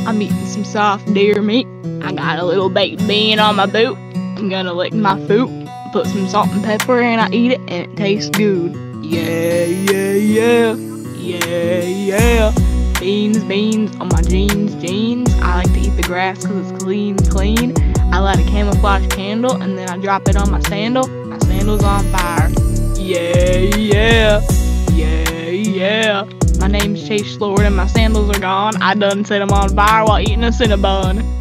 I'm eating some soft deer meat. I got a little baked bean on my boot. I'm gonna lick my foot, put some salt and pepper, and I eat it, and it tastes good. Yeah, yeah, yeah, yeah, yeah. Beans, beans on my jeans, jeans. I like to eat the grass because it's clean, clean. I light a camouflage candle, and then I drop it on my sandal. My sandal's on fire. Yeah, yeah, yeah, yeah. My name's Shlord and my sandals are gone. I done set them on fire while eating a cinnabun.